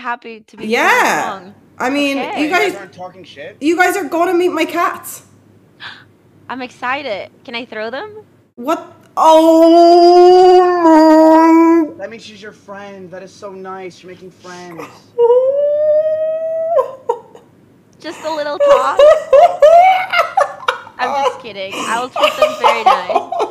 happy to be Yeah. I mean, okay. you guys aren't talking shit. You guys are going to meet my cats. I'm excited. Can I throw them? What? Oh. That means she's your friend. That is so nice. You're making friends. Just a little toss. I'm just kidding. I'll treat them very nice.